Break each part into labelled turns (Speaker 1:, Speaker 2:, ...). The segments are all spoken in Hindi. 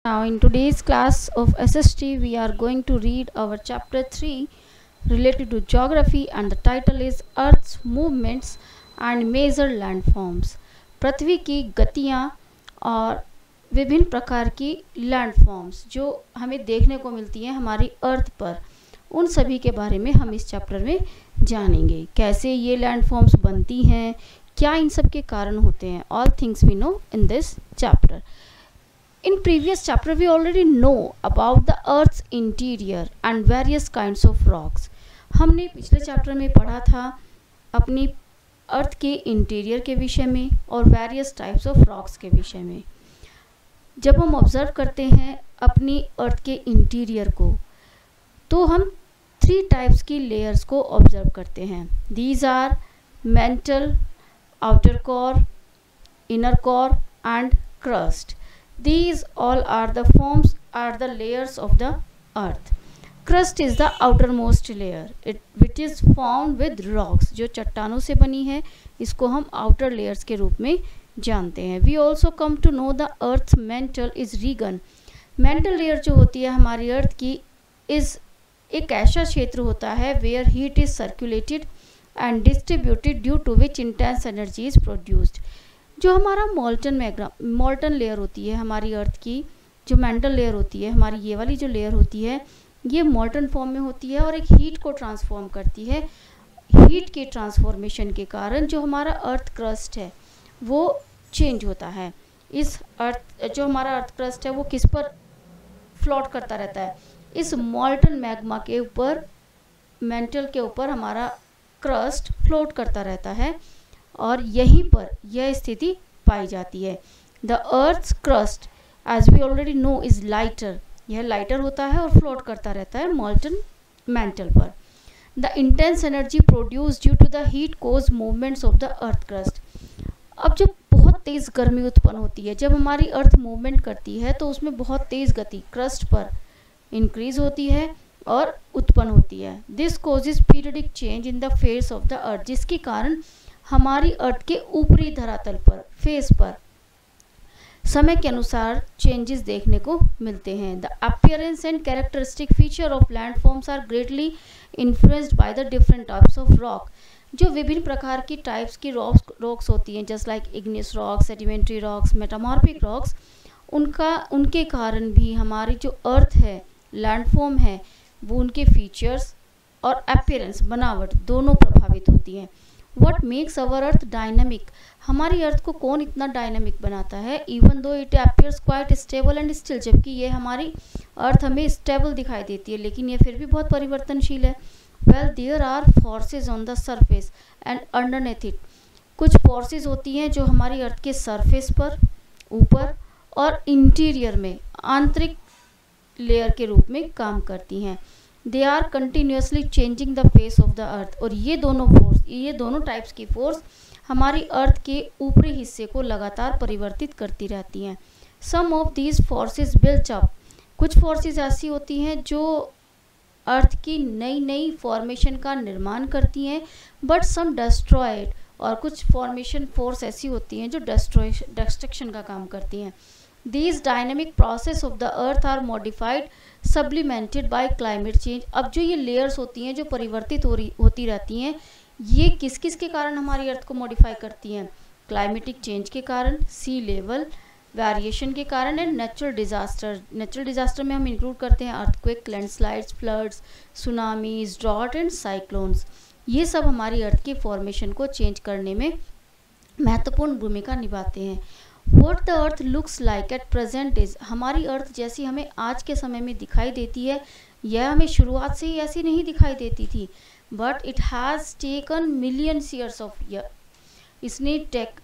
Speaker 1: Now, in today's class of SST, we are going to read our chapter 3 related to geography, and the title is Earth's Movements and Major Landforms. पृथ्वी की गतियाँ और विभिन्न प्रकार की लैंडफॉर्म्स जो हमें देखने को मिलती हैं हमारी अर्थ पर, उन सभी के बारे में हम इस चैप्टर में जानेंगे। कैसे ये लैंडफॉर्म्स बनती हैं, क्या इन सब के कारण होते हैं। All things we know in this chapter. In previous chapter we already know about the earth's interior and various kinds of rocks. हमने पिछले चैप्टर में पढ़ा था अपनी अर्थ के इंटीरियर के विषय में और वेरियस टाइप्स ऑफ रॉक्स के विषय में। जब हम ऑब्जर्व करते हैं अपनी अर्थ के इंटीरियर को, तो हम 3 टाइप्स की लेयर्स को ऑब्जर्व करते हैं। These are mantle, outer core, inner core and crust. These all are the layers of the earth. Crust is the outermost layer, which is formed with rocks. जो चट्टानों से बनी है, इसको हम outer layers के रूप में जानते हैं। We also come to know the earth's mantle is region. Mantle layer जो होती है हमारी अर्थ की, is एक ऐसा क्षेत्र होता है where heat is circulated and distributed, due to which intense energy is produced. जो हमारा मॉल्टन लेयर होती है हमारी अर्थ की, जो मेंटल लेयर होती है हमारी, ये वाली जो लेयर होती है ये मॉल्टन फॉर्म में होती है और एक हीट को ट्रांसफॉर्म करती है। हीट के ट्रांसफॉर्मेशन के कारण जो हमारा अर्थ क्रस्ट है वो चेंज होता है। इस अर्थ जो हमारा अर्थ क्रस्ट है वो किस पर फ्लोट करता रहता है? इस मॉल्टन मैग्मा के ऊपर, मेंटल के ऊपर हमारा क्रस्ट फ्लोट करता रहता है और यहीं पर यह स्थिति पाई जाती है। The earth's crust as we already know is lighter, यह लाइटर होता है और फ्लोट करता रहता है मॉल्टन मेंटल पर। The intense energy produce due to the heat cause movements of the earth crust. अब जब बहुत तेज़ गर्मी उत्पन्न होती है, जब हमारी अर्थ मूवमेंट करती है तो उसमें बहुत तेज़ गति क्रस्ट पर इंक्रीज होती है और उत्पन्न होती है। This causes periodic change in the face of the earth, जिसके कारण हमारी अर्थ के ऊपरी धरातल पर, फेस पर समय के अनुसार चेंजेस देखने को मिलते हैं। The appearance and characteristic feature of landforms are greatly influenced by the different types of rock. जो विभिन्न प्रकार की टाइप्स की रॉक्स होती हैं, just like igneous rocks, sedimentary rocks, metamorphic rocks, उनके कारण भी हमारी जो अर्थ है, लैंडफॉर्म है, वो उनके फीचर्स और अपीयरेंस, बनावट दोनों प्रभावित होती हैं। What makes our earth dynamic? हमारी अर्थ को कौन इतना डायनामिक बनाता है? Even though it appears quite stable and still, जबकि ये हमारी अर्थ हमें स्टेबल दिखाई देती है लेकिन ये फिर भी बहुत परिवर्तनशील है। Well, there are forces on the surface and underneath it. कुछ फोर्सेस होती हैं जो हमारी अर्थ के सरफेस पर, ऊपर और इंटीरियर में, आंतरिक लेयर के रूप में काम करती हैं। They are continuously changing the face of the earth. और ये दोनों टाइप्स की फोर्स हमारी अर्थ के ऊपरी हिस्से को लगातार परिवर्तित करती रहती हैं। Some of these forces built up. कुछ फोर्सेस ऐसी होती हैं जो अर्थ की नई फॉर्मेशन का निर्माण करती हैं, बट सम डिस्ट्रॉयड. और कुछ फॉर्मेशन फोर्स ऐसी होती हैं जो डिस्ट्रक्शन का काम करती हैं। These dynamic process of the earth are modified, supplemented by climate change. अब जो ये layers होती हैं जो परिवर्तित होती रहती हैं, ये किस किस के कारण हमारी अर्थ को मॉडिफाई करती हैं? क्लाइमेटिक चेंज के कारण, सी लेवल वेरिएशन के कारण and natural disaster. Natural disaster में हम इंक्लूड करते हैं earthquake, landslides, floods, tsunamis, drought and cyclones. ये सब हमारी अर्थ की फॉर्मेशन को चेंज करने में महत्वपूर्ण भूमिका निभाते हैं। What the earth looks like at present is, हमारी अर्थ जैसी हमें आज के समय में दिखाई देती है, यह हमें शुरुआत से ही ऐसी नहीं दिखाई देती थी, but it has taken millions years of year. इसने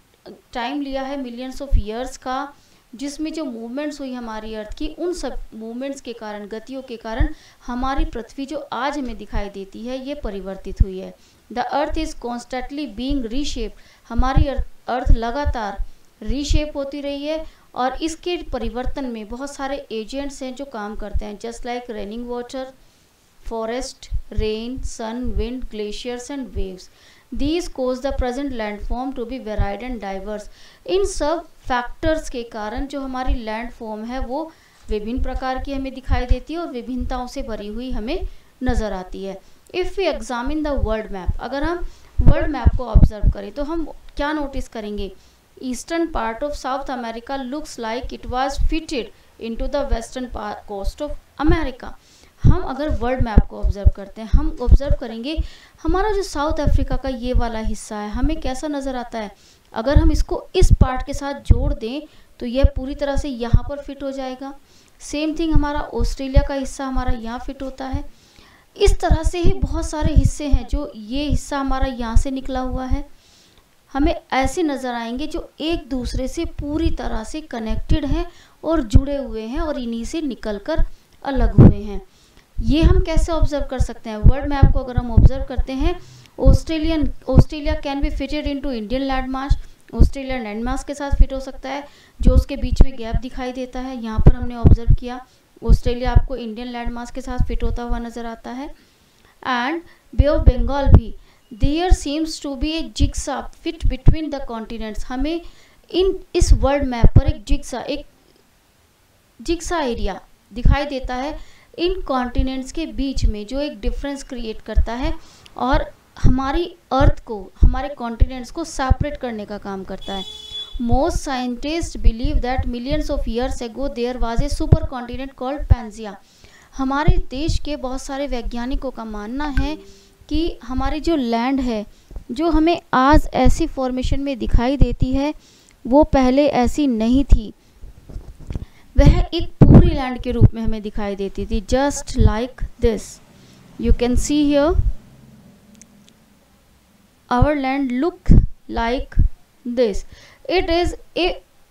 Speaker 1: टाइम लिया है मिलियंस ऑफ ईयर्स का, जिसमें जो मूवमेंट्स हुई हमारी अर्थ की, उन सब मूवमेंट्स के कारण, गतियों के कारण हमारी पृथ्वी जो आज हमें दिखाई देती है ये परिवर्तित हुई है। The earth is constantly being reshaped. हमारी अर्थ लगातार रीशेप होती रही है और इसके परिवर्तन में बहुत सारे एजेंट्स हैं जो काम करते हैं, just like raining water, forest, rain, sun, wind, glaciers and waves. These cause the present landform to be varied and diverse. इन सब फैक्टर्स के कारण जो हमारी लैंडफॉर्म है वो विभिन्न प्रकार की हमें दिखाई देती है और विभिन्नताओं से भरी हुई हमें नज़र आती है। If we examine the world map, अगर हम वर्ल्ड मैप को ऑब्जर्व करें तो हम क्या नोटिस करेंगे? Eastern part of south America looks like it was fitted into the western coast of America. हम अगर वर्ल्ड मैप को ऑब्जर्व करते हैं, हम ऑब्जर्व करेंगे हमारा जो साउथ अफ्रीका का ये वाला हिस्सा है हमें कैसा नज़र आता है। अगर हम इसको इस पार्ट के साथ जोड़ दें तो यह पूरी तरह से यहाँ पर फिट हो जाएगा। सेम थिंग हमारा ऑस्ट्रेलिया का हिस्सा हमारा यहाँ फिट होता है। इस तरह से ही बहुत सारे हिस्से हैं जो ये हिस्सा हमारा यहाँ से निकला हुआ है, हमें ऐसे नज़र आएंगे जो एक दूसरे से पूरी तरह से कनेक्टेड हैं और जुड़े हुए हैं और इन्हीं से निकलकर अलग हुए हैं। ये हम कैसे ऑब्जर्व कर सकते हैं? वर्ल्ड मैप को अगर हम ऑब्जर्व करते हैं, Australia can be fitted into Indian landmass. Australia landmass के साथ फिट हो सकता है, जो उसके बीच में गैप दिखाई देता है यहाँ पर हमने ऑब्जर्व किया। ऑस्ट्रेलिया आपको इंडियन लैंडमास के साथ फिट होता हुआ नज़र आता है। एंड बे ऑफ बंगाल भी, there seems to be a jigsaw fit between the continents. हमें इस वर्ल्ड मैप पर एक जिग्सा एरिया दिखाई देता है इन कॉन्टिनेंट्स के बीच में, जो एक डिफरेंस क्रिएट करता है और हमारी अर्थ को, हमारे कॉन्टिनेंट्स को सेपरेट करने का काम करता है। Most scientist believe that millions of years ago there was a super continent called Pangaea. हमारे देश के बहुत सारे वैज्ञानिकों का मानना है कि हमारी जो लैंड है, जो हमें आज ऐसी फॉर्मेशन में दिखाई देती है, वो पहले ऐसी नहीं थी। वह एक पूरी लैंड के रूप में हमें दिखाई देती थी, just like this. You can see here our land look like this. It is a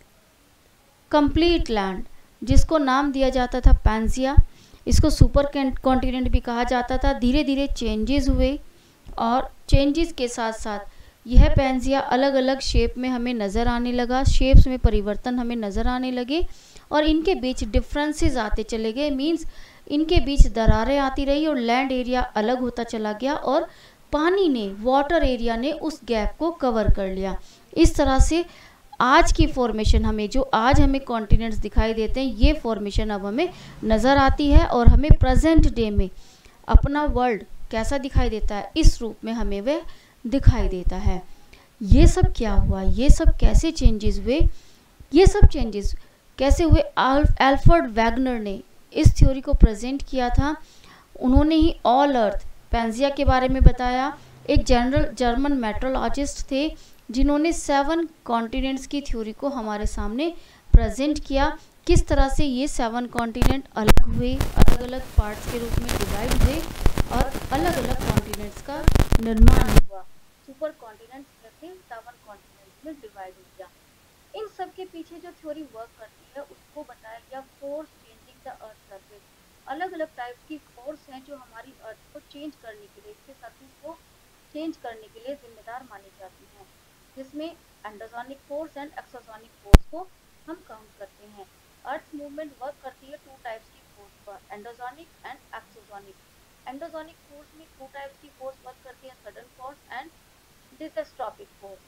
Speaker 1: complete land जिसको नाम दिया जाता था पैंजिया। इसको सुपर कॉन्टिनेंट भी कहा जाता था। धीरे धीरे चेंजेस हुए और चेंजेस के साथ साथ यह पैंजिया अलग अलग शेप में हमें नज़र आने लगा, शेप्स में परिवर्तन हमें नज़र आने लगे और इनके बीच डिफरेंसेस आते चले गए। मींस इनके बीच दरारें आती रही और लैंड एरिया अलग होता चला गया और पानी ने, वाटर एरिया ने उस गैप को कवर कर लिया। इस तरह से आज की फॉर्मेशन हमें, जो आज हमें कॉन्टिनेंट्स दिखाई देते हैं, ये फॉर्मेशन अब हमें नज़र आती है और हमें प्रेजेंट डे में अपना वर्ल्ड कैसा दिखाई देता है, इस रूप में हमें वह दिखाई देता है। ये सब क्या हुआ, ये सब कैसे चेंजेस हुए, ये सब चेंजेस कैसे हुए? अल्फ्रेड वैगनर ने इस थ्योरी को प्रेजेंट किया था। उन्होंने ही ऑल अर्थ पैंजिया के बारे में बताया। एक जर्मन मेट्रोलॉजिस्ट थे जिन्होंने 7 कॉन्टिनेंट्स की थ्योरी को हमारे सामने प्रेजेंट किया। किस तरह से ये 7 कॉन्टिनेंट अलग हुए, अलग अलग पार्ट्स के रूप में डिवाइड हुए और अलग अलग कॉन्टिनेंट्स का निर्माण हुआ। सुपर कॉन्टिनेंट्स करके 7 कॉन्टिनेंट्स में डिवाइड हो गया। इन सब के पीछे जो थ्योरी वर्क करती है उसको बताया गया force changing the earth surface. अलग अलग टाइप की फोर्स हैं जो हमारी अर्थ को चेंज करने के लिए, इसके सरफेस को चेंज करने के लिए जिम्मेदार मानी जाती हैं, जिसमें endogenic force and exogenic force को हम काउंट करते हैं। अर्थ मूवमेंट वर्क करती है 2 टाइप्स की फोर्स पर, एंडोजोनिक एंड एक्सोजोनिक। एंडोजोनिक फोर्स में 2 टाइप्स की फोर्स वर्क करती है, sudden force and diastrophic force.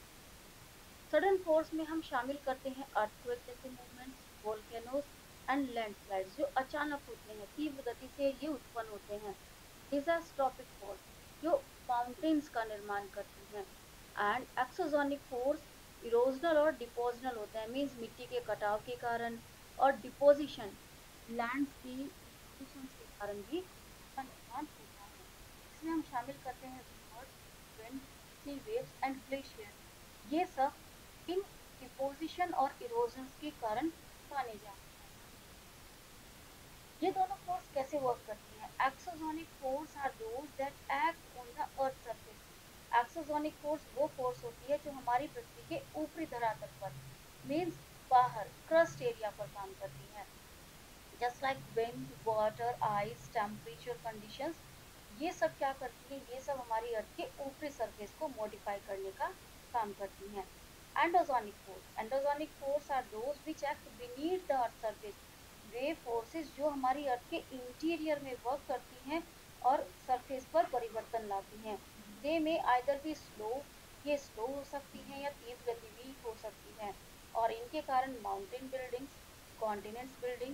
Speaker 1: Sudden force में हम शामिल करते हैं अर्थक्वेक जैसे मूवमेंट्स, वोल्केनोस एंड लैंडस्लाइड्स जो अचानक होते हैं, तीव्र गति से ये उत्पन्न होते हैं। डिसस्ट्रॉपिक फोर्स जो माउंटेन्स का निर्माण करती हैं। एंड एक्सोजोनिक फोर्स इरोजनल और डिपोजनल होते हैं, मीन्स मिट्टी के कटाव के कारण और डिपोजिशन, लैंड की डिपोजिशन के कारण भी इसका निर्माण होता है। इसमें हम शामिल करते हैं wind, sea waves and glacier. ये सब इन डिपोजिशन और इरोजन के कारण माने जाते हैं। ये दोनों फोर्स कैसे वर्क करती हैं? Exogenic force are those that act on the earth surface. Exogenic force वो फोर्स होती है जो हमारी पृथ्वी के ऊपरी धरातल पर, मीन्स बाहर क्रस्ट एरिया पर काम करती है। Just like wind, water, ice, temperature conditions, ये सब क्या करती है? ये सब हमारी अर्थ के ऊपरी सरफेस को मॉडिफाई करने का काम करती हैं। Endogenic force are those which act beneath the earth surface. वे फोर्सेस जो हमारी अर्थ के इंटीरियर में वर्क करती हैं और सरफेस पर परिवर्तन लाती हैं। दे में आइदर भी स्लो, ये स्लो हो सकती हैं या तीव्र गति भी हो सकती हैं और इनके कारण mountain buildings, continents buildings,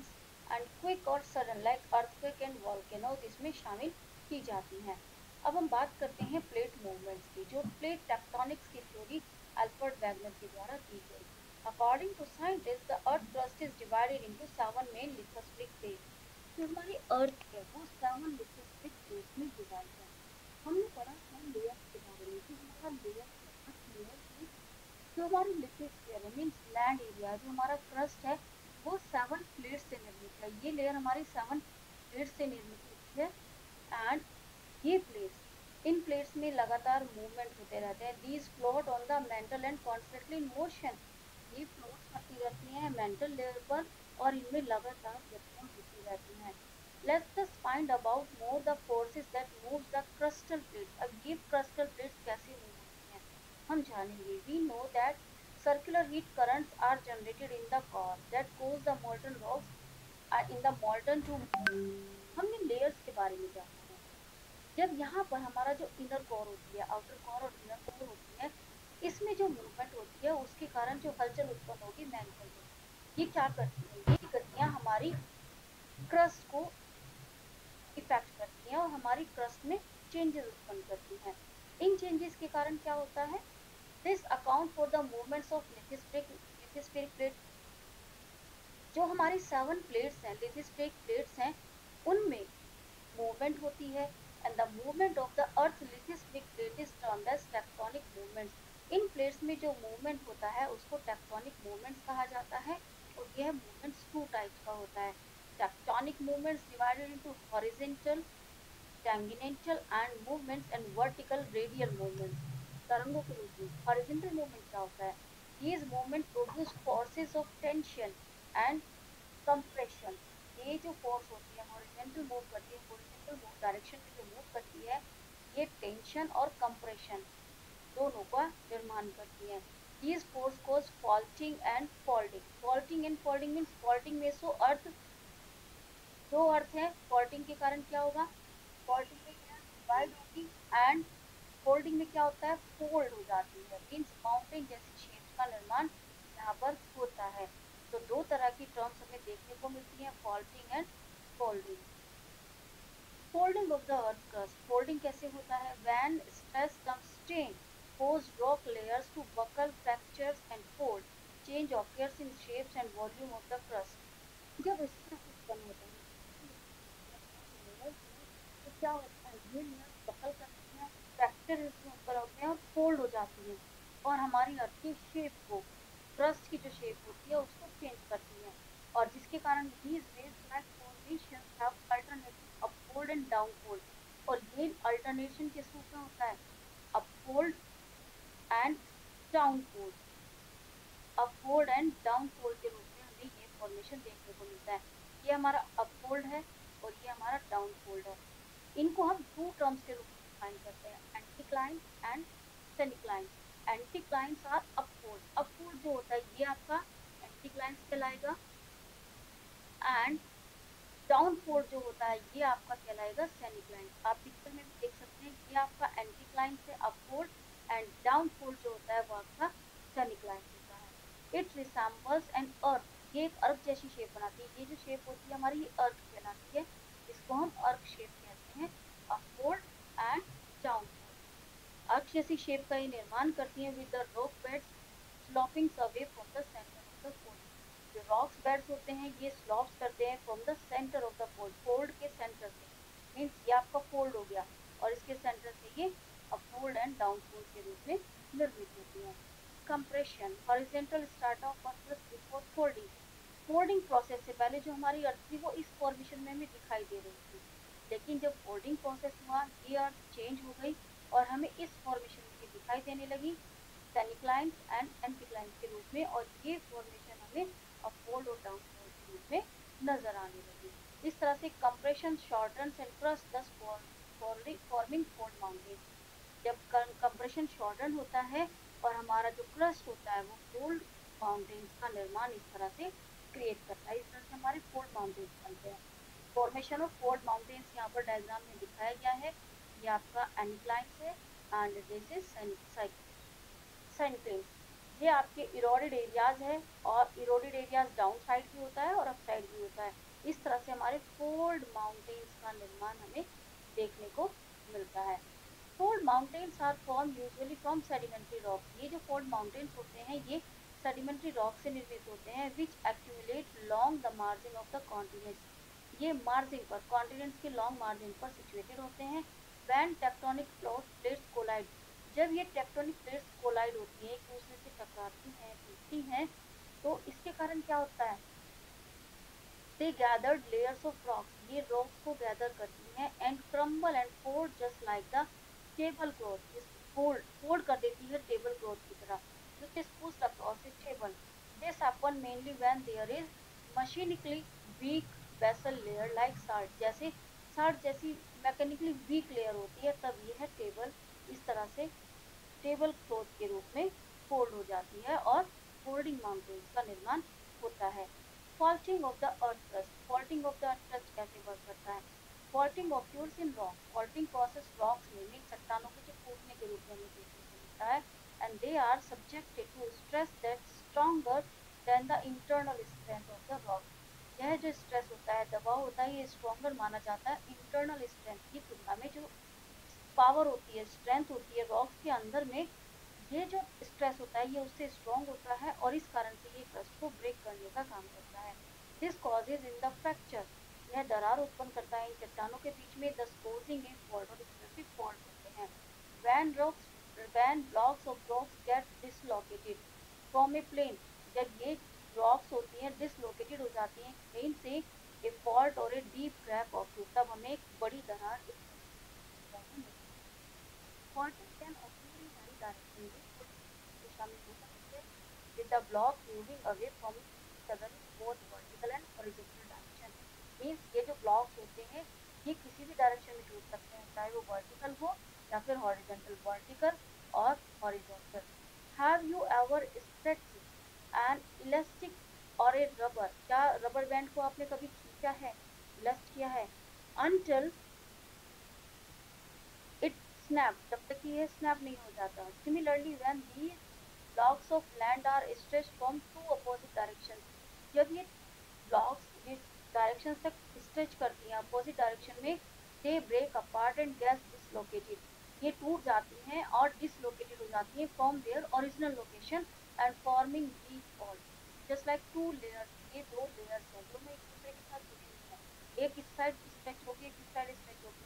Speaker 1: and quick और sudden like earthquake and volcanoes इसमें शामिल की जाती हैं। अब हम बात करते हैं प्लेट मूवमेंट्स की, जो प्लेट टेक्टोनिक्स की थ्योरी अल्फ्रेड वैगनर के द्वारा दी गई। According to scientist the earth crust is divided into 7 main lithospheric plates. जो हमारी अर्थ है वो 7 लिथोस्फेरिक प्लेट्स में डिवाइड है। हमने पढ़ा था लेयर्स के बारे में, जो हमारा लेयर है, अर्थ लेयर में जो हमारी लिथोस्फीयर है मीन्स लैंड एरिया, जो हमारा क्रस्ट है वो 7 प्लेट से निर्मित है। ये लेयर हमारी 7 प्लेट से निर्मित होती है। एंड ये प्लेट्स, इन प्लेट्स में लगातार मूवमेंट होते रहते हैं। These float on the mantle and constantly in motion. ये फ्लोट करती रहती हैं मेंटल लेयर पर और इनमें लगातार गतियां होती रहती हैं। Let's just find about more the forces that moves the crustal plates। अब ये crustal plates कैसे मूव होती हैं हम जानेंगे। We know that circular heat currents are generated in the core that cause the molten rocks in the molten to move। हमने लेयर्स के बारे में जाना है। जब यहाँ पर हमारा जो इनर कोर होती है, आउटर कोर और इनर कोर होती है, इसमें जो मूवमेंट होती है उसके कारण जो हलचल उत्पन्न होगी मैग्नेटिज्म में, ये क्या करती है, ये गतियां हमारी क्रस्ट को इफेक्ट करती हैं और हमारी क्रस्ट में चेंजेस उत्पन्न करती हैं। इन चेंजेस के कारण क्या होता है, this account for the movements of lithospheric plate. जो हमारी 7 प्लेट्स हैं, लिथोस्फेरिक प्लेट्स हैं, उनमें मूवमेंट होती है। And the movement of the earth lithospheric plate is termed as tectonic movements. इन प्लेट्स में जो मूवमेंट होता है उसको टेक्टोनिक मूवमेंट्स कहा जाता है। और यह मूवमेंट्स 2 टाइप्स का होता है। Tectonic movements divided into horizontal, tangential and movements and vertical radial movements. तरंगों के रूप में हॉरिजॉन्टल मूवमेंट क्या होता है, these movement produce forces of tension and compression। ये जो फोर्स होती है हॉरिजॉन्टल मूव करती है, हॉरिजॉन्टल डायरेक्शन में जो मूव करती है, ये टेंशन और कंप्रेशन दोनों का निर्माण करती है। these force cause faulting and folding। faulting and folding means faulting में सो अर्थ, दो अर्थ है, faulting के कारण क्या होगा, folding में क्या डिवाइड होगी एंड फोल्डिंग में क्या होता है, फोल्ड हो जाती है। मीन्स माउंटेन जैसी शेप्स का निर्माण यहाँ पर होता है। तो 2 तरह की टर्म्स हमें देखने को मिलती है, faulting and folding. Folding of the earth crust, folding कैसे होता है, when stress come strain cause rock layers to buckle, fractures and fold। change occurs in shapes and volume of the crust। जब स्ट्रेस उत्पन्न होता है तो क्या होता है, ये लेयर्स बकल करती हैं, फ्रैक्चर इसमें ऊपर होते हैं और फोल्ड हो जाती हैं और हमारी अर्थ की शेप को, क्रस्ट की जो शेप होती है उसको चेंज करती हैं। और जिसके कारण these waves like formations have alternating upfold and downfold। और ये अल्टरनेशन किस रूप में होता है, अपफोल्ड एंड डाउनफोल्ड। अपफोल्ड एंड डाउनफोल्ड के रूप में हमें ये फॉर्मेशन देखने को मिलता है। ये हमारा अपफोल्ड है और ये हमारा डाउनफोल्ड है। इनको हम 2 टर्म्स के रूप में डिफाइन करते हैं, एंटीक्लाइंस एंड सेनिक्लाइंस। एंटीक्लाइंस आर अपफोल्ड, अपफोल्ड जो होता है ये आपका एंटीक्लाइंस कहलाएगा एंड डाउनफोल्ड जो होता है ये आपका कहलाएगा सेनिक्लाइंस। आप पिक्चर में भी देख सकते हैं, ये आपका एंटीक्लाइंस है अपफोल्ड एंड डाउनफोल्ड जो होता है वो आपका सेनिक्लाइंस होता है। इट रिसेम्बल्स एन अर्थ, ये एक अर्थ जैसी शेप बनाती है। ये जो शेप होती है हमारी, ये अर्थ कहलाती है, इसको हम अर्थ शेप कहते हैं, अपफोल्ड एंड डाउनफोल्ड। अर्थ जैसी शेप का ये निर्माण करती है with the rock beds sloping away from the centre of the fold. जो रॉक्स बेड्स होते हैं ये स्लॉप्स करते हैं from the centre of the fold, fold के सेंटर से। मीन्स ये आपका फोल्ड हो गया और इसके सेंटर से ये अपफोल्ड एंड डाउनफोल्ड के रूप में निर्मित होती है। Compression, horizontal start of earth before folding. Folding process से पहले जो हमारी अर्थ थी वो इस फॉर्मेशन में हमें दिखाई दे रही थी, लेकिन जब फोल्डिंग प्रोसेस हुआ ये अर्थ चेंज हो गई और हमें इस फॉर्मेशन में दिखाई देने लगी, सेनिक्लाइंस एंड एंटीक्लाइंस के रूप में। और ये फॉर्मेशन हमें अपफोल्ड और डाउनफोल्ड के रूप में नजर आने लगी। इस तरह से compression shortens and crust thus forming fold mountain. जब कंप्रेशन शॉर्टन होता है और हमारा जो क्रस्ट होता है वो फोल्ड माउंटेन्स का निर्माण इस तरह से क्रिएट करता है। इस तरह से हमारे फोल्ड माउंटेन्स बनते हैं। फॉर्मेशन ऑफ फोल्ड माउंटेन्स यहाँ पर डायग्राम में दिखाया गया है। ये आपका एनक्लाइंस है एंड दिस इज सेनिक्लाइंस। ये आपके इरोडेड एरियाज है और इरोडेड एरियाज डाउन साइड भी होता है और अप साइड भी होता है। इस तरह से हमारे फोल्ड माउंटेन्स का निर्माण हमें देखने को मिलता है। Fold mountains are form usually from sedimentary rocks. ये जो फोल्ड माउंटेन्स होते हैं ये सेडिमेंट्री रॉक से निर्मित होते हैं, which accumulate long the margin of the continents. ये मार्जिन पर, कॉन्टिनेंट्स के लॉन्ग मार्जिन पर सिचुएटेड होते हैं। व्हेन टेक्टोनिक प्लेट्स कोलाइड, जब ये टेक्टोनिक प्लेट्स कोलाइड होती हैं, एक दूसरे से टकराती हैं, टूटती हैं, तो इसके कारण क्या होता है, they gathered layers of rocks, ये रॉक्स को गैदर करती हैं, and crumble and fold just like the table cloth, fold fold कर देती है टेबल क्लॉथ की तरह, which is pushed across the table. This happen mainly when there is mechanically weak vessel layer like salt, जैसे साल्ट जैसी मैकेनिकली वीक लेयर होती है, तब यह टेबल इस तरह से टेबल क्लॉथ के रूप में फोल्ड हो जाती है और फोल्डिंग माउंटेन्स का निर्माण होता है। Faulting of the earth crust, faulting of the earth crust कैसे वर्क करता है? Faulting occurs in rocks, faulting process rocks में चट्टानों के जो फूटने के रूप में हमें देखने को मिलता है, and they are subjected to stress that stronger than the internal strength of the rock. यह जो स्ट्रेस होता है, दबाव होता है, ये स्ट्रॉन्गर माना जाता है इंटरनल स्ट्रेंथ की तुलना में। जो पावर होती है, स्ट्रेंथ होती है रॉक्स के अंदर में, ये जो स्ट्रेस होता है ये उससे स्ट्रॉन्ग होता है और इस कारण से ये क्रस्ट को ब्रेक करने का काम करता है। This causes in the fracture, यह दरार उत्पन्न करता है इन चट्टानों के बीच में, दस कोजिंग ए फॉल्ट, और इस तरह से फॉल्ट करते हैं। When blocks of rocks get dislocated from a plane, जब ये रॉक्स होती हैं डिसलोकेटेड हो जाती हैं प्लेन से, ए फॉल्ट और ए डीप क्रैक ऑफ, तब हमें एक बड़ी दरार Faulting can occur in any direction, दिशा में हो सकती है, with the block moving away from each other in both vertical and horizontal direction। Means ये जो blocks होते हैं ये किसी भी डायरेक्शन में टूट सकते हैं, चाहे वो वर्टिकल हो या फिर हॉरिजॉन्टल, वर्टिकल और horizontal. Have you ever stretched an elastic or a rubber, क्या रबर बैंड को आपने कभी खींचा है, इलास्ट किया है, until it snap, जब तक कि ये snap नहीं हो जाता। Similarly, when these blocks of land are stretched from two opposite directions, जब ये blocks जिस डायरेक्शन तक स्ट्रेच करती हैं अपोजिट डायरेक्शन में, they break apart and get dislocated, ये टूट जाती हैं और डिसलोकेटेड हो जाती हैं from their original location and forming weak fault, just like two layers, ये दो लेयर्स हैं दोनों एक दूसरे के साथ जुड़ी हुई हैं, एक इस साइड स्ट्रेच होगी एक इस साइड स्ट्रेच होगी,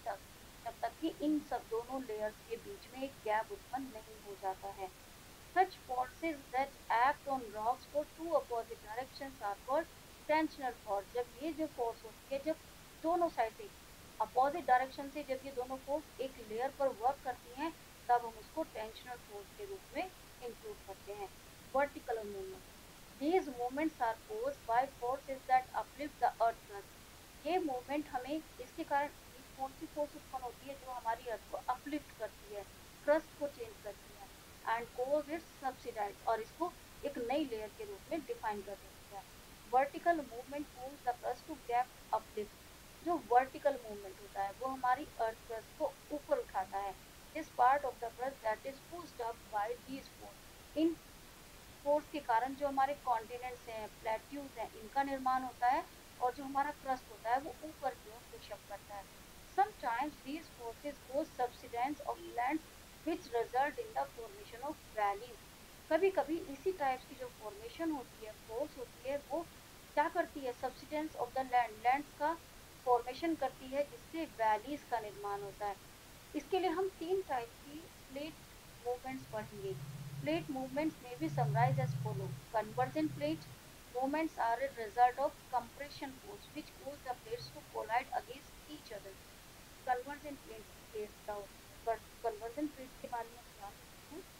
Speaker 1: जब तक कि इन सब दोनों लेयर्स के बीच में एक गैप उत्पन्न नहीं हो जाता है। Such forces that act on rocks for two opposite directions are called tensional force। जब ये जो फोर्स होती है, जब दोनों साइड से अपोजिट डायरेक्शन से जब ये दोनों फोर्स एक लेयर पर वर्क करती हैं, तब हम उसको टेंशनल फोर्स के रूप में इंक्लूड करते हैं। Vertical movement, these movements are caused by forces that uplift the earth crust। ये मूवमेंट हमें इसके कारण, कौन सी फोर्स उत्पन्न होती है जो हमारी अर्थ को अपलिफ्ट करती है, क्रस्ट को चेंज करती है, एंड कोज इट्स सब्सिडाइज, और इसको एक नई लेयर के रूप में डिफाइन कर देती है। Vertical movement pulls the crust to gap uplift, जो वर्टिकल मूवमेंट होता है वो हमारी अर्थ क्रस्ट को ऊपर उठाता है। This part of the crust that is pushed up by these force, इन फोर्स के कारण जो हमारे कॉन्टिनेंट्स हैं, प्लेट्यूज हैं, इनका निर्माण होता है, और जो हमारा क्रस्ट होता है वो ऊपर की ओर पुश अप करता है। Sometimes these forces cause subsidence of lands which result in the formation of valleys। कभी-कभी इसी टाइप्स की जो फॉर्मेशन होती है, फोर्स होती है, वो क्या करती है, subsidence of the land, lands का फॉर्मेशन करती है, जिससे वैलीज का निर्माण होता है। इसके लिए हम तीन टाइप की प्लेट मूवमेंट्स पढ़ेंगे। प्लेट मूवमेंट्स में भी summarize as follow. Convergent plate movements are a result of compression force which cause the plates to collide against each other। Convergent plates का होता है, कन्वर्जन प्लेट्स के बारे में जान सकते हैं।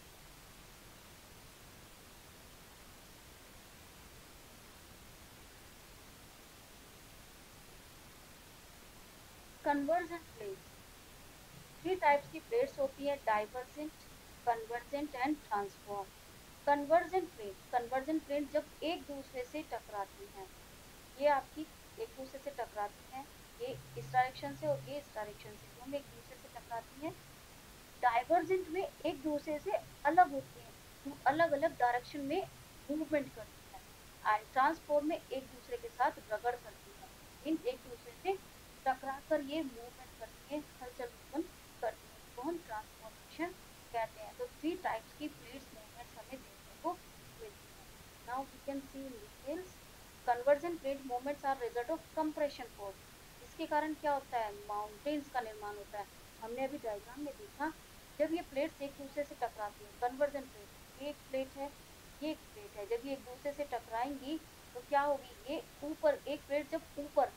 Speaker 1: कन्वर्जन प्लेट्स, थ्री टाइप्स की प्लेट्स होती है, divergent, convergent and transform. Convergent plate जब एक दूसरे से टकराती हैं, ये आपकी एक दूसरे से टकराती हैं, ये इस डायरेक्शन से और ये इस डायरेक्शन से, दोनों एक दूसरे से टकराती हैं। डाइवर्जेंट में एक दूसरे से अलग होती हैं, अलग अलग डायरेक्शन में मूवमेंट करती हैं, एंड ट्रांसफॉर्म में एक दूसरे के साथ रगड़ करती हैं। इन एक दूसरे से टकरा कर ये मूवमेंट करती है, हलचल उत्पन्न करती है, इसको हम ट्रांसफॉर्मेशन कहते हैं। तो 3 टाइप्स की प्लेट्स मूवमेंट्स हमें देखने को मिलती है। Now we can see in details. Convergent plate movements are result of compression force. इसके कारण क्या होता है, माउंटेन्स का निर्माण होता है। हमने अभी डायग्राम में देखा, जब ये प्लेट्स एक दूसरे से टकराती हैं, कन्वर्जन प्लेट, ये एक प्लेट है, ये एक प्लेट है, जब ये एक दूसरे से टकराएंगी तो क्या होगी, ये ऊपर एक प्लेट जब ऊपर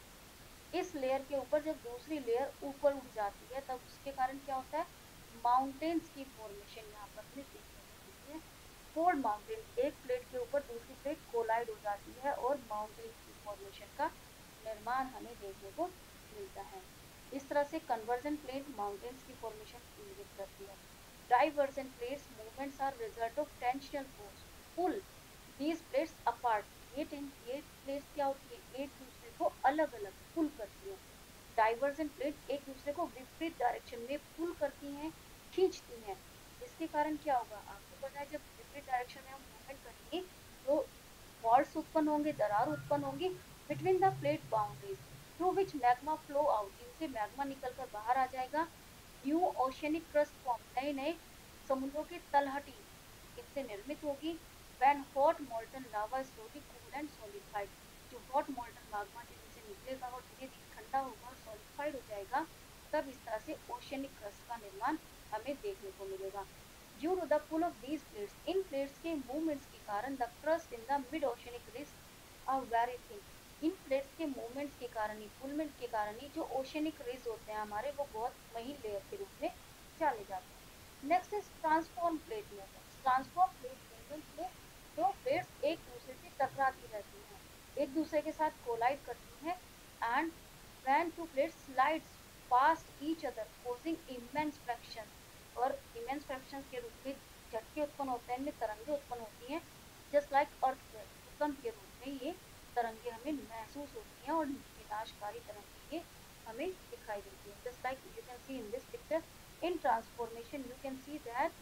Speaker 1: इस लेयर के ऊपर जब दूसरी लेयर ऊपर उठ जाती है, तब उसके कारण क्या होता है, माउंटेन्स की फॉर्मेशन यहाँ पर हमें देखने को मिलती है। फोल्ड माउंटेन, एक प्लेट के ऊपर दूसरी प्लेट कोलाइड हो जाती है और माउंटेन्स की फॉर्मेशन का निर्माण हमें देखने को मिलता है। इस तरह से कन्वर्जन प्लेट माउंटेन्स की फॉर्मेशन इंगित करती है। Divergent plates movements are result of tensional force pull these plates apart. ये प्लेट्स क्या होती है, एक दूसरे को अलग अलग पुल करती है। डाइवर्जन प्लेट एक दूसरे को विपरीत डायरेक्शन में पुल करती हैं, खींचती हैं। इसके कारण क्या होगा, आपको पता है, जब विपरीत डायरेक्शन में हम मूवमेंट करेंगे तो फॉल्ट्स उत्पन्न होंगे, दरार उत्पन्न होंगी between the plate boundaries through which magma flow out, जिनसे मैग्मा निकलकर बाहर आ जाएगा। न्यू ओशियनिक क्रस्ट फॉर्म, नए नए समुद्रों की तलहटी इनसे निर्मित होगी। When hot molten lava slowly cool and solidified, जो हॉट मोल्टन माग्मा जब इनसे निकलेगा और धीरे धीरे ठंडा होगा और सॉलिडिफाइड हो जाएगा, तब इस तरह से ओशियनिक क्रस्ट का निर्माण हमें देखने को मिलेगा। Due to the pull of these plates, इन प्लेट्स के मूवमेंट्स के कारण the crust in the mid oceanic rift are very thin. इन प्लेट्स के मूवमेंट्स के कारण ही, पुलमेंट के कारण ही, जो ओशियनिक रिज होते हैं हमारे, वो बहुत महीन लेयर के रूप में चले जाते हैं। Next is transform plate movements. Transform plate movements में जो प्लेट्स एक दूसरे से टकराती रहती हैं, एक दूसरे के साथ कोलाइड करती हैं, and when two plates slides past each other causing immense fraction, और इमेंस फ्रैक्शन के रूप में झटके उत्पन्न होते हैं, इनमें तरंगे उत्पन्न होती हैं, जस्ट लाइक अर्थक्वेक, भूकंप के रूप में ये तरंगे हमें महसूस होती हैं और विनाशकारी तरंगे ये हमें दिखाई देती है। Just like you can see in this picture, in transformation you can see that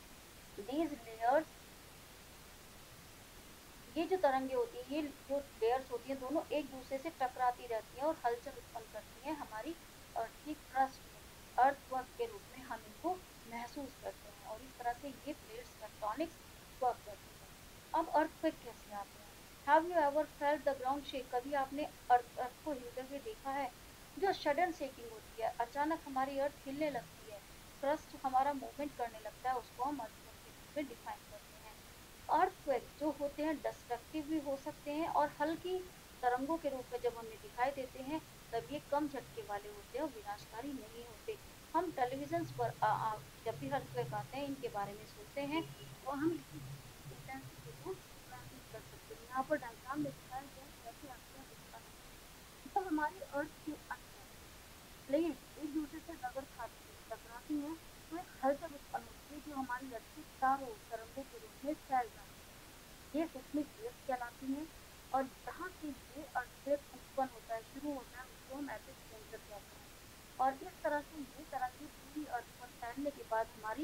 Speaker 1: these layers, ये जो तरंगे होती है, ये जो लेयर्स होती हैं, दोनों एक दूसरे से टकराती रहती हैं और हलचल उत्पन्न करती हैं हमारी अर्थ की क्रस्ट में। अर्थवर्क के रूप में हम इनको महसूस करते हैं और इस तरह से ये प्लेट्स टेक्टोनिक्स वर्क करती हैं। अब अर्थक्वेक कैसे आते हैं, have you ever felt the ground shake, कभी आपने अर्थ को हिलते हुए देखा है। जो सडन शेकिंग होती है, अचानक हमारी अर्थ हिलने लगती है, क्रस्ट हमारा मूवमेंट करने लगता है, उसको हम अर्थक्वेक के रूप में डिफाइन करते हैं। अर्थक्वेक जो होते हैं डिस्ट्रक्टिव भी हो सकते हैं और हल्की तरंगों के रूप में जब हमें दिखाई देते हैं, तब ये कम झटके वाले होते हैं और विनाशकारी नहीं होते। हम टेलीविजन पर जब भी अर्थक्वेक आते हैं, इनके बारे में सुनते हैं तो हम इंटेंसिटी को महसूस कर सकते हैं। यहाँ पर डायग्राम में दिखाया गया है कैसे अर्थक्वेक उत्पन्न होते हैं। जब हमारी अर्थ के अंदर प्लेट एक दूसरे से रगड़ खाती है, टकराती हैं, तो एक हलचल उत्पन्न होती है जो हमारी अर्थ के चारों ओर तरंगों के रूप में फैल जाती है। ये सिस्मिक वेव्स कहलाती हैं और जहाँ से ये अर्थक्वेक उत्पन्न होता है, शुरू होता है, उसको हम एपिक सेंटर कहते हैं। और इस तरह से ये तरंगे पूरी अर्थ पर फैलने के बाद हमारी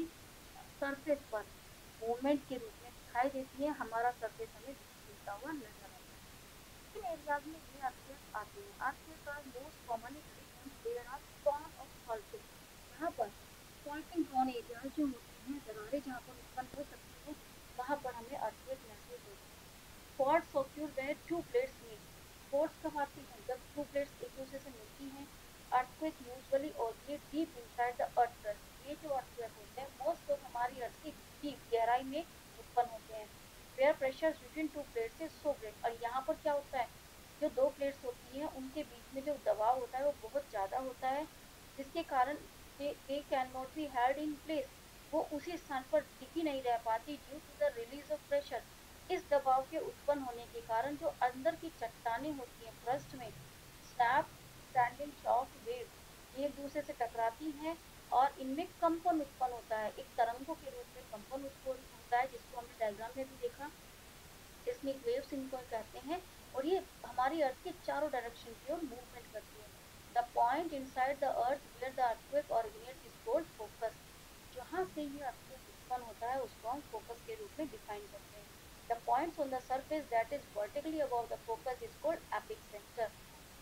Speaker 1: सरफेस पर मूवमेंट के रूप में दिखाई देती है, हमारा सरफेस हमें हिलता हुआ नजर आता है। इन एरियाज में ये अर्थक्वेक आते हैं। Earthquake are most commonly there are ton of faulting, यहाँ पर फॉल्टिंग टॉन एरियाज जो होते हैं, दरारें जहाँ पर उत्पन्न हो सकती हैं, वहाँ पर हमें अर्थक्वेक महसूस होते हैं। Faults occur when two plates meet, faults कब आती हैं, जब टू प्लेट्स एक दूसरे से मिलती हैं। Earthquake usually originate deep inside the earth crust, ये जो अर्थक्वेक होते हैं मोस्ट ऑफ हमारी अर्थ की डीप गहराई में उत्पन्न होते हैं। Where pressure between two plates is so great, और यहाँ पर क्या होता है, जो दो प्लेट्स होती हैं उनके बीच में जो दबाव होता है वो बहुत ज़्यादा होता है, जिसके कारण they can not be held in place, वो उसी स्थान पर टिकी नहीं रह पाती due to the release of pressure. इस दबाव के उत्पन्न होने के कारण जो अंदर की चट्टानें होती हैं क्रस्ट में, स्नैप स्टैंडिंग शॉक वेव, एक दूसरे से टकराती हैं और इनमें कंपन उत्पन्न होता है, एक तरंगों के रूप में कंपन उत्पन्न होता है, जिसको हमने डायग्राम में भी देखा, सिस्मिक वेव्स इनको कहते हैं। और ये हमारी अर्थ के चारों डायरेक्शन की ओर मूवमेंट करती है। The point inside the earth where the earthquake originates is called focus, जहाँ से ये अर्थक्वेक उत्पन्न होता है उसको हम फोकस के रूप में डिफाइन करते हैं। The points on the surface that is vertically above the focus is called epicentre,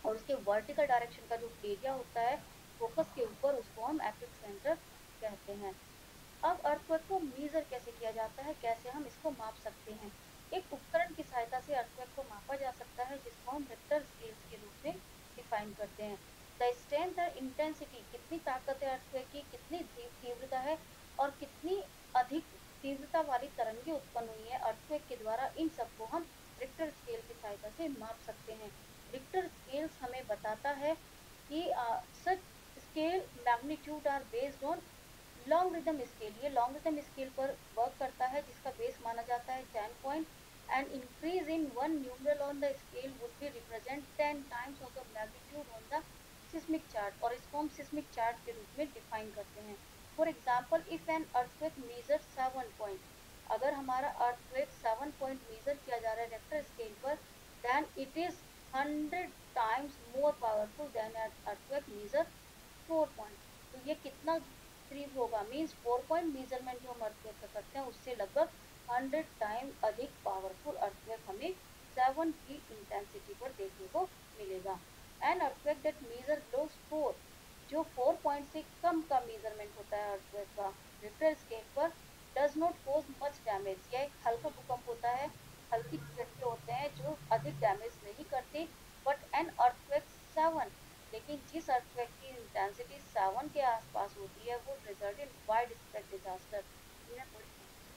Speaker 2: और उसके वर्टिकल डायरेक्शन का जो एरिया होता है फोकस के ऊपर, उसको हम एपिक सेंटर कहते हैं। अब अर्थक्वेक को मेजर कैसे किया जाता है, कैसे हम इसको माप सकते हैं? एक उपकरण की सहायता से अर्थक्वेक को मापा जा सकता है जिसको हम रिक्टर स्केल्स के रूप में डिफाइन करते हैं। द स्ट्रेंथ और इंटेंसिटी, कितनी ताकत है अर्थक्वेक की, कितनी तीव्रता है और कितनी अधिक तीव्रता वाली तरंगें उत्पन्न हुई है अर्थक्वेक के द्वारा, इन सबको हम रिक्टर स्केल की सहायता से माप सकते हैं। रिक्टर स्केल्स हमें बताता है कि such scale magnitude are based on logarithm scale. ये लॉन्ग रिदम स्केल पर वर्क करता है जिसका बेस माना जाता है 10 point, and increase in one numeral on the scale would be represent 10 times of the magnitude on the seismic chart, और इसको हम सिस्मिक चार्ट के रूप में डिफाइन करते हैं। For example, if an earthquake measure 7 point, अगर हमारा अर्थक्वेक 7 पॉइंट मेजर किया जा रहा है रेक्टर स्केल पर, then it is 100 times more powerful than earthquake measure 4 point. तो ये कितना करीब होगा, मीन्स 4 पॉइंट मेजरमेंट जो हम अर्थक्वेक का करते हैं उससे लगभग 100 टाइम अधिक पावरफुल अर्थक्वेक हमें 7 की इंटेंसिटी पर देखने को मिलेगा। An earthquake that measure below 4, जो 4 पॉइंट से कम का मेजरमेंट होता है अर्थक्वेक का रिक्टर स्केल पर, does not cause much damage. यह एक हल्का भूकंप होता है, हल्की झटके होते हैं जो अधिक डैमेज नहीं करते। बट एन अर्थक्वेक 7, लेकिन जिस अर्थक्वेक की इंटेंसिटी 7 के आसपास होती है, वो result in wide spread disaster, इन्हें बड़ी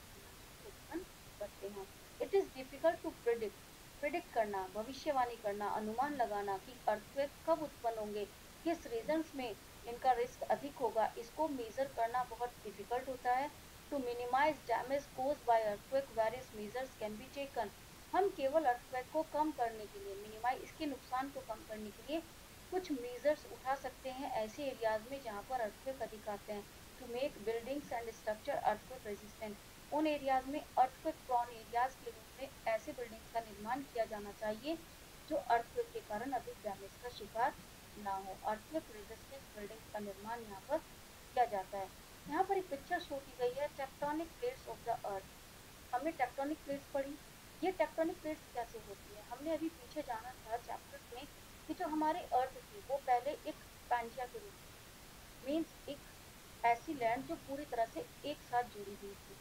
Speaker 2: उत्पन्न करते हैं। It is difficult to predict करना, भविष्यवाणी करना, अनुमान लगाना कि अर्थक्वेक कब उत्पन्न होंगे, किस रीजन्स में इनका रिस्क अधिक होगा, इसको मेजर करना बहुत डिफिकल्ट होता है। To minimise damage caused by earthquake various measures can be taken. हम केवल अर्थक्वेक को कम करने के लिए, मिनिमाइज इसके नुकसान को कम करने के लिए कुछ मेजर्स उठा सकते हैं ऐसे एरियाज में जहाँ पर अर्थक्वेक अधिक आते हैं। To make buildings and structure earthquake resistant, उन एरियाज में अर्थक्वेक प्रोन एरियाज के रूप में ऐसे बिल्डिंग्स का निर्माण किया जाना चाहिए जो अर्थक्वेक के कारण अधिक डैमेज का शिकार ना हो। अर्थक्वेक रेजिस्टेंस बिल्डिंग्स का निर्माण यहाँ पर किया जाता है। यहाँ पर एक पिक्चर शो की गई है, tectonic plates of the earth. हमने टेक्टोनिक प्लेट्स पढ़ी, ये टेक्टोनिक प्लेट्स कैसे होती है, हमने अभी पीछे जाना था चैप्टर्स में कि जो हमारी अर्थ थी वो पहले एक पैंजिया के रूप में, मीन्स एक ऐसी लैंड जो पूरी तरह से एक साथ जुड़ी हुई थी।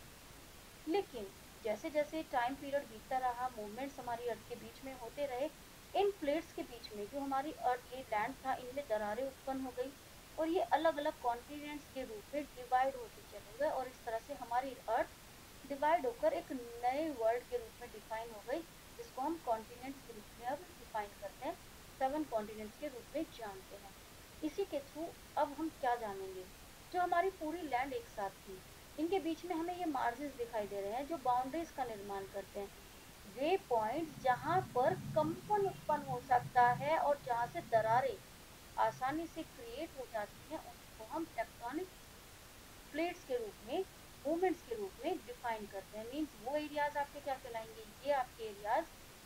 Speaker 2: लेकिन जैसे जैसे टाइम पीरियड बीतता रहा, मूवमेंट्स हमारी अर्थ के बीच में होते रहे, इन प्लेट्स के बीच में जो हमारी अर्थ ये लैंड था, इनमें दरारें उत्पन्न हो गई और ये अलग अलग कॉन्टिनेंट्स के रूप में डिवाइड होते चले गए, और इस तरह से हमारी अर्थ डिवाइड होकर एक नए वर्ल्ड के रूप में डिफाइन हो गई, जिसको हम कॉन्टिनेंट्स के रूप में अब डिफाइन करते हैं, 7 कॉन्टिनेंट्स के रूप में जानते हैं। इसी के थ्रू अब हम क्या जानेंगे, जो हमारी पूरी लैंड एक साथ थी, इनके बीच में हमें ये मार्जिन्स दिखाई दे रहे हैं जो बाउंड्रीज का निर्माण करते हैं, वे पॉइंट्स जहां पर कंपन उत्पन्न हो सकता है और जहां से दरारें आसानी से क्रिएट हो जाती हैं, उनको हम टेक्टोनिक प्लेट्स के रूप में, मूवमेंट्स के रूप में डिफाइन करते हैं। मीन्स वो एरियाज आपके क्या कहलाएंगे, ये आपके एरियाज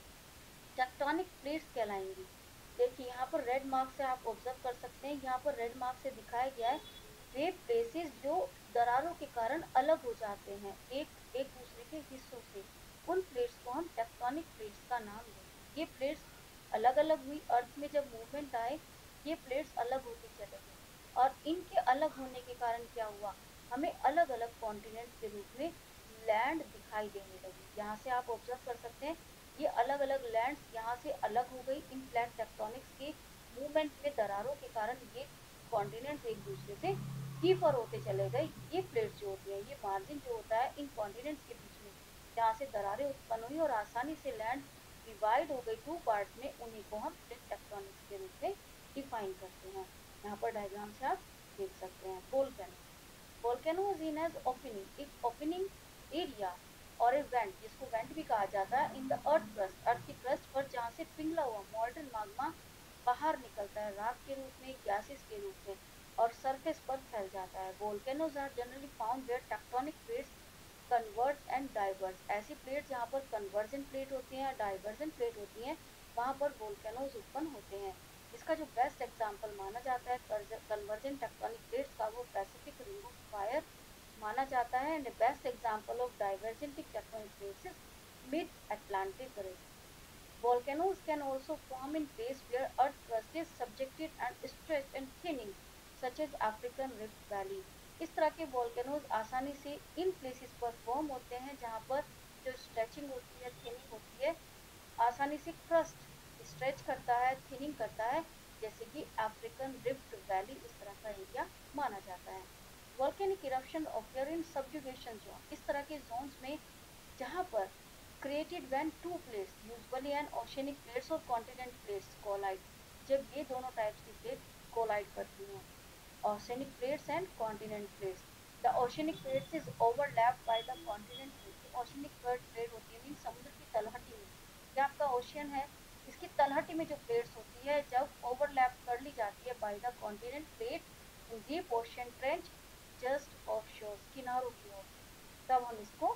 Speaker 2: टेक्टोनिक प्लेट्स कहलाएंगी। देखिए यहाँ पर रेड मार्क से आप ऑब्जर्व कर सकते हैं, यहाँ पर रेड मार्क से दिखाया गया है वे प्लेसेस जो दरारों के कारण अलग हो जाते हैं एक एक दूसरे के हिस्सों से, उन प्लेट्स को हम टेक्टोनिक प्लेट्स का नाम देंगे। ये प्लेट्स अलग अलग हुई, अर्थ में जब मूवमेंट आए ये प्लेट्स अलग होते चले गए, और इनके अलग होने के कारण क्या हुआ, हमें अलग अलग कॉन्टिनेंट्स के रूप में लैंड दिखाई देने लगी। यहाँ से आप ऑब्जर्व कर सकते हैं ये अलग अलग लैंड्स यहाँ से अलग हो गई, इन प्लेट टेक्टोनिक्स के मूवमेंट में दरारों के कारण ये कॉन्टिनेंट्स एक दूसरे से डीफर होते चले गए। ये प्लेट्स जो होती हैं, ये मार्जिन जो होता है इन कॉन्टिनेंट्स के बीच में जहाँ से दरारें उत्पन्न हुई और आसानी से लैंड डिवाइड हो गई 2 पार्ट्स में, उन्हीं को हम प्लेट टेक्टोनिक्स के रूप में डिफाइन करते हैं। यहाँ पर डायग्राम से आप देख सकते हैं। Volcano, volcano is in edge opening, एक ओपनिंग एरिया और एक वेंट, जिसको वेंट भी कहा जाता है, इन द अर्थ क्रस्ट, अर्थ की क्रस्ट पर जहाँ से पिघला हुआ मॉल्टन माग्मा बाहर निकलता है राख के रूप में, गैसेस के रूप में, और सरफेस पर फैल जाता है। Volcanoes are generally found where tectonic plates converge and diverge, ऐसी प्लेट जहाँ पर कन्वर्जन प्लेट होती हैं, डाइवर्जन प्लेट होती हैं, वहाँ पर वोल्केनोज उत्पन्न होते हैं। इसका जो बेस्ट एग्जाम्पल माना जाता है कन्वर्जन टेक्टोनिक प्लेट्स का, वो पैसिफिक रिंग ऑफ फायर माना जाता है, and best example of divergent tectonic plates is mid Atlantic rift. Volcanoes can also form in places where earth crust is subjected and stretched and thinning, such as African Rift Valley. इस तरह के volcanoes आसानी से इन places पर form होते हैं जहाँ पर जो stretching होती है, thinning होती है, आसानी से crust stretch करता है, thinning करता है, जैसे कि African Rift Valley इस तरह का एरिया माना जाता है. Volcanic eruption occur in subjugation zone. इस तरह के zones में जहाँ पर created when two plates, usually an oceanic plates और continent plates collide. जब ये दोनों types की plate collide करती हैं, oceanic plates and continent plates. The oceanic plates is overlapped by the continent plate. oceanic plate होती है मीन समुद्र की तलहटी में, ये आपका ओशियन है, इसकी तलहटी में जो प्लेट्स होती है जब ओवरलैप कर ली जाती है by the continent plate in deep ocean trench just off shore, किनारों की ओर, तब हम इसको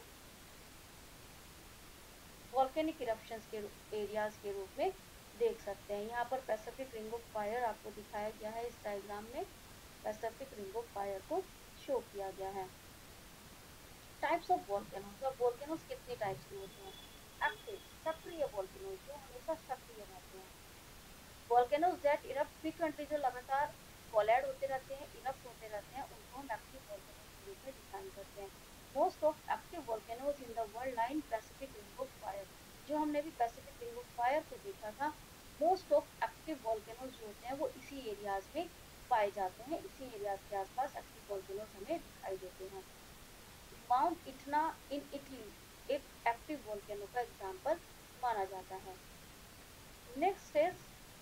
Speaker 2: वॉल्केनिक इरप्शंस के एरियाज के रूप में देख सकते हैं. यहाँ पर पैसिफिक रिंग ऑफ फायर आपको दिखाया गया है, इस डायग्राम में पैसिफिक रिंग ऑफ फायर को शो किया गया है. Types of volcanoes. अब वॉल्केनोज कितने टाइप्स के होते हैं? एक्टिव, सक्रिय वॉल्केनोज जो हमेशा सक्रिय रहते हैं. वॉल्केनोज दैट इरप्ट फ्रीक्वेंटली, जो लगातार कोलैड होते रहते हैं, इरप्ट होते रहते हैं, उनको हम एक्टिव वॉल्केनोज के रूप में डिफाइन करते हैं. Most of active volcanoes in the world line Pacific ring of fire. जो हमने भी पैसिफिक रिंग ऑफ फायर को देखा था, मोस्ट ऑफ एक्टिव वॉल्केनोज जो होते हैं वो इसी एरियाज में पाए जाते हैं, इसी एरियाज के आसपास एक्टिव वॉल्केनोज हमें दिखाई देते हैं. माउंट इटना इन इटली एक एक्टिव वॉल्केनो का एग्जाम्पल माना जाता है. Next is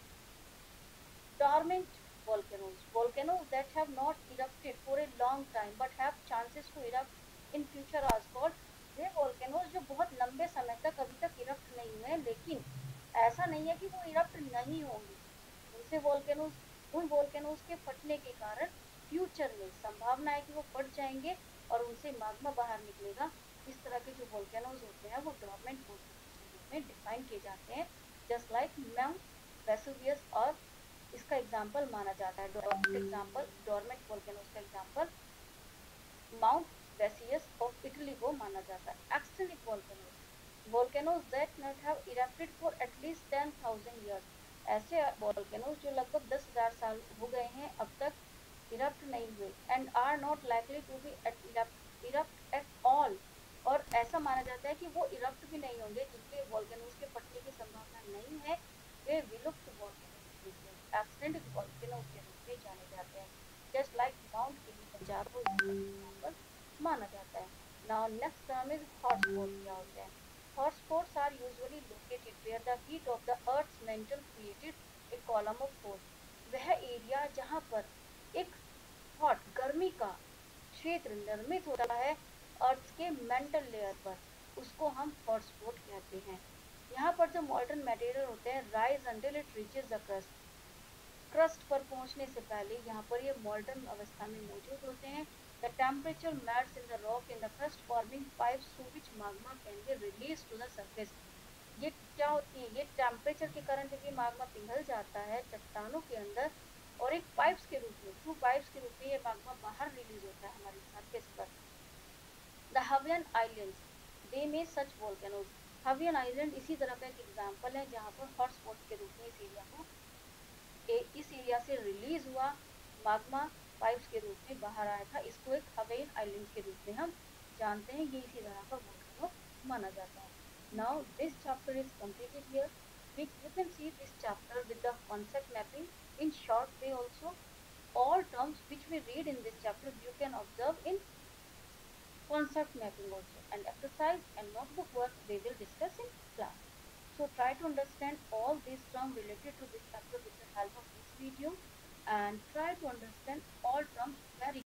Speaker 2: dormant volcanoes. Volcanoes that have not erupted for a long time but have chances to erupt in future are called. वे volcanoes जो बहुत लंबे समय तक अभी तक इरप्ट नहीं हुए, लेकिन ऐसा नहीं है कि वो इरप्ट नहीं होंगे. उनसे volcanoes, उन volcanoes के फटने के कारण फ्यूचर में संभावना है कि वो फट जाएंगे और उनसे माग्मा बाहर निकलेगा. इस तरह के जो volcanoes होते हैं वो dormant volcanoes के रूप में डिफाइन किए जाते हैं, जस्ट लाइक माउंट वेसुवियस और इसका एग्जाम्पल माना जाता है. एग्जाम्पल डोरमेंट वोल्केनोस का example Mount Vesuvius of Italy को माना जाता है. Extinct volcanoes. Volcanoes that not have erupted for at least 10,000 years. ऐसे वोल्केनोस जो लगभग 10,000 साल हो गए हैं अब तक इरप्ट नहीं हुए. And are not likely to be erupt at all. और ऐसा माना जाता है कि वो इरप्ट भी नहीं होंगे, जिनके वोल्केनोस के फटने की संभावना नहीं है, वे विलुप्त वोल्केनोस एक्सटेंट वॉल्केनो के रूप में जाने जाते हैं, just like Mount Kilimanjaro example माना जाता है. Now next term is hotspot. क्या होते हैं? Hotspots are usually located where the heat of the earth's mantle created a column of force. वह एरिया जहाँ पर एक हॉट गर्मी का क्षेत्र निर्मित होता है अर्थ के मेंटल लेयर पर, उसको हम हॉटस्पॉट कहते हैं. यहाँ पर जो मॉल्टन मटेरियल होते हैं rise until it reaches the crust. Crust पर पहुंचने से पहले यहाँ पर ये मॉल्टन अवस्था में मौजूद होते हैं. The temperature melts in the rock in the crust forming pipes through which magma can be release to the surface. ये क्या होती है? ये टेम्परेचर के कारण जब ये माग्मा पिघल जाता है चट्टानों के अंदर और एक पाइप्स के रूप में, थ्रू पाइप्स के रूप में ये माग्मा बाहर रिलीज होता है हमारी सरफेस पर. द हवाईयन आइलैंड्स दे में सच वोल्केनोज. हवाईयन आइलैंड इसी तरह का एक एग्जाम्पल है जहाँ पर हॉटस्पॉट के रूप में इस एरिया से रिलीज हुआ माग्मा पाइप्स के रूप में बाहर आया था. इसको एक हवाईयन आइलैंड के रूप में हम जानते हैं. ये इसी तरह का वोल्केनो माना जाता है. Now this chapter is completed here. You can see this chapter with the concept mapping in short way also. All terms which we read in this chapter you can observe in concept mapping also, and exercise and notebook work we will discuss in class. So try to understand all these terms related to this chapter with the help of this video, and try to understand all terms